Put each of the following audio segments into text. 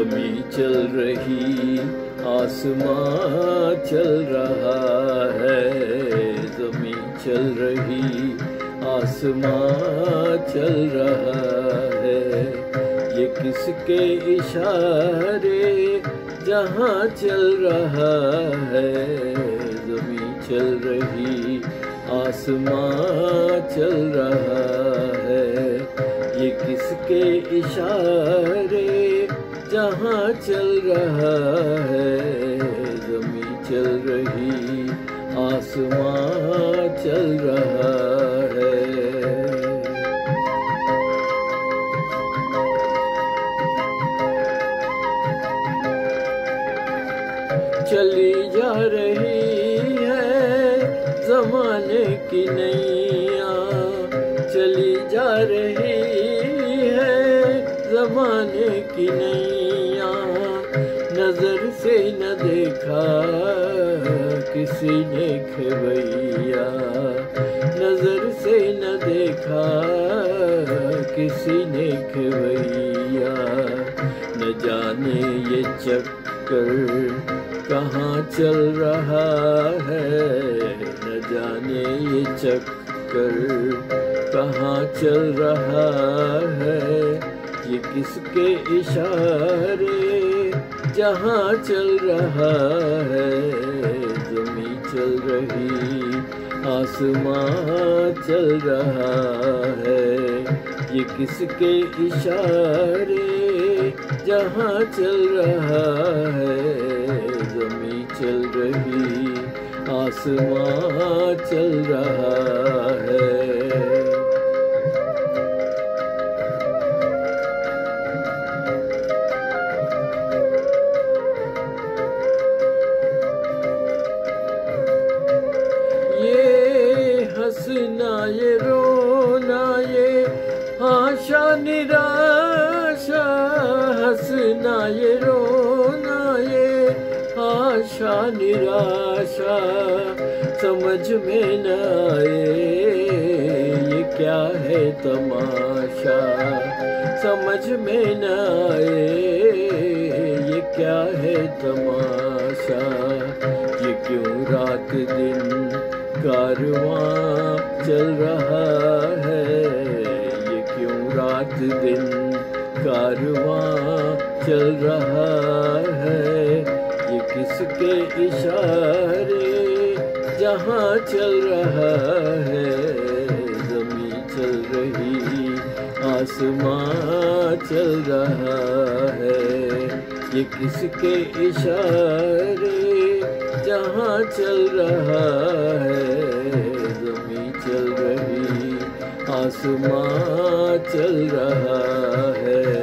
ज़मीं चल रही आसमां चल रहा है, ज़मीं चल रही आसमां चल रहा है। ये किसके इशारे जहां चल रहा है, ज़मीं चल रही आसमां चल रहा है। ये किसके इशारे जहां चल रहा है, ज़मीं चल रही आसमां चल रहा है। चली जा रही है ज़माने की नैया, चली जा रही है ज़माने की नैया। नज़र से न देखा किसी ने खेवैया, नज़र से न देखा किसी ने खेवैया। न जाने ये चक्कर कहाँ चल रहा है, न जाने ये चक्कर कहाँ चल रहा है। ये किसके इशारे जहाँ चल रहा है, ज़मीं चल रही आसमां चल रहा है। ये किसके इशारे जहाँ चल रहा है, ज़मीं चल रही आसमां चल रहा है। ये हंसना ये रोना ये आशा निराशा, हंसना ये रोना ये आशा निराशा। समझ में न आए ये क्या है तमाशा, समझ में न आए ये क्या है तमाशा। ये क्यों रात दिन कारवां चल रहा है, ये क्यों रात दिन कारवां चल रहा है। ये किसके इशारे जहां चल रहा है, ज़मीं चल रही आसमां चल रहा है। ये किसके इशारे जहां चल रहा है, ज़मीं चल रही आसमां चल रहा है।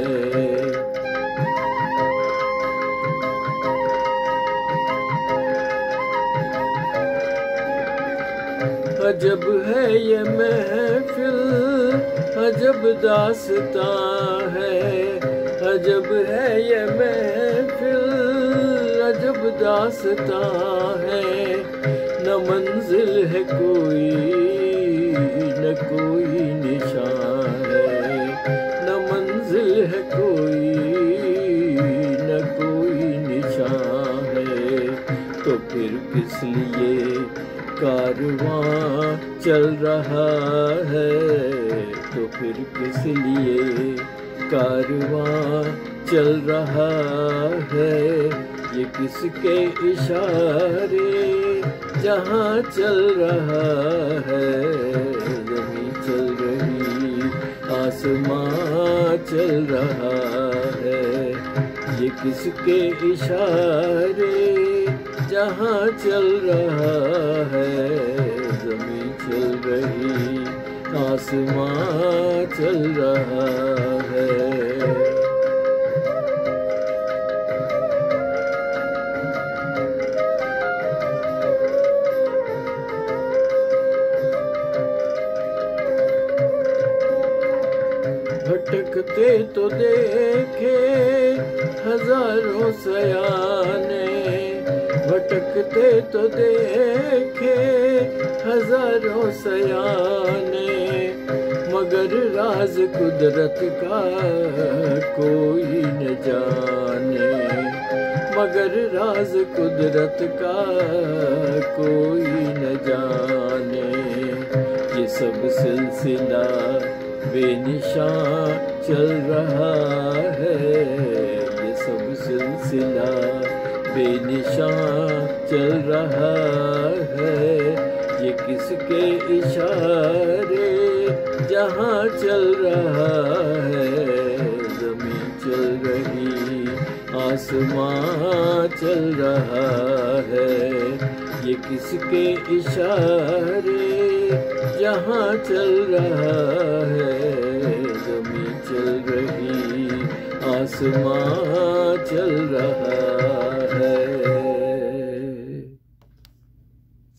अजब है ये महफिल अजब दास्तां है, अजब है ये महफिल अजब दास्तां है। न मंजिल है कोई न कोई निशान है, न मंजिल है कोई न कोई निशान है। तो फिर किस लिए कारवां चल रहा है, तो फिर किस लिए कारवां चल रहा है। ये किसके इशारे जहां चल रहा है, ज़मीं चल रही आसमां चल रहा है। ये किसके इशारे जहां चल रहा है, ज़मीं चल रही आसमां चल रहा है। भटकते तो देखे हजारों सयाने, भटकते तो देखे हजारों सयाने। मगर राज कुदरत का कोई न जाने, मगर राज कुदरत का कोई न जाने। ये सब सिलसिला बेनिशान चल रहा है, ये सब सिलसिला बेनिशान चल रहा है। ये किसके इशारे जहाँ चल रहा है, ज़मीं चल रही आसमां चल रहा है। ये किसके इशारे जहाँ चल रहा है, ज़मीं चल रही आसमां चल रहा है।